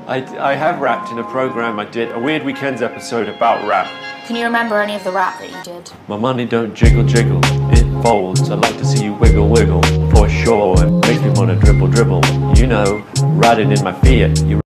I have rapped in a program I did, a Weird Weekends episode about rap. Can you remember any of the rap that you did? My money don't jiggle jiggle, it folds. I'd like to see you wiggle wiggle, for sure. It makes me wanna dribble dribble. You know, riding in my Fiat.